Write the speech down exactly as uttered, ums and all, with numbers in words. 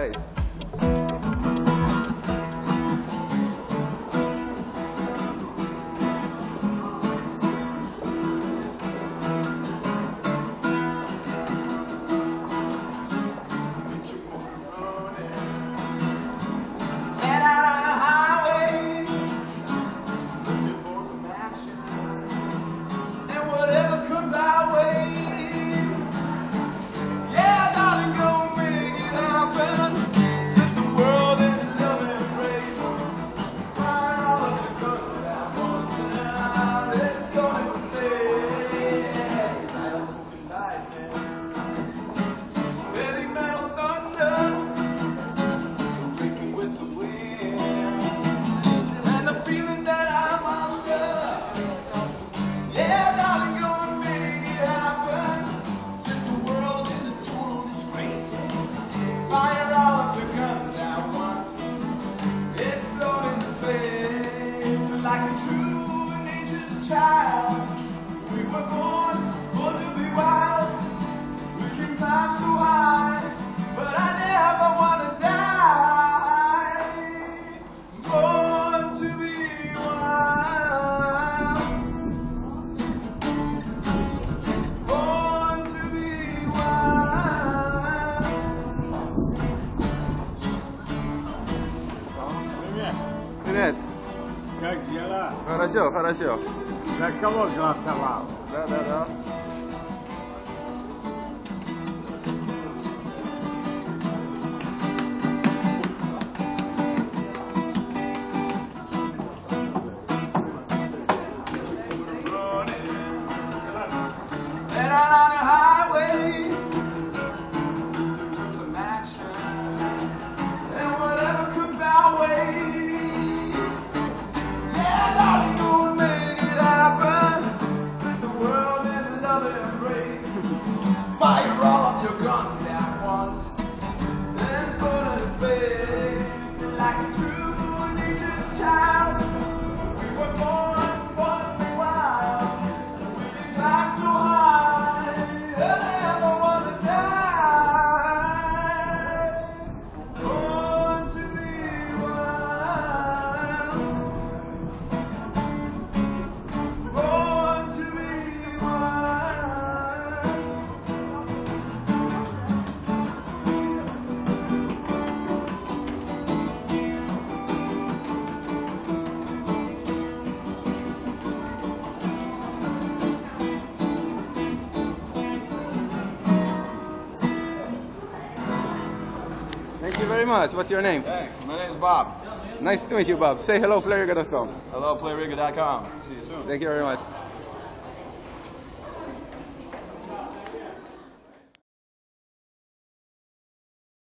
great. Привет. Как дела? Хорошо, хорошо. За кого голосовал? Да, да, да. Fire all of your guns at once, then put in space like a true nature's child. We were born, born to wild. We can climb so high, and never want to die. Born to be wild. Born to be wild. Thank you very much. What's your name? Thanks. My name's Bob. Nice to meet you, Bob. Say hello, play riga dot com. Hello, play riga dot com. See you soon. Thank you very much.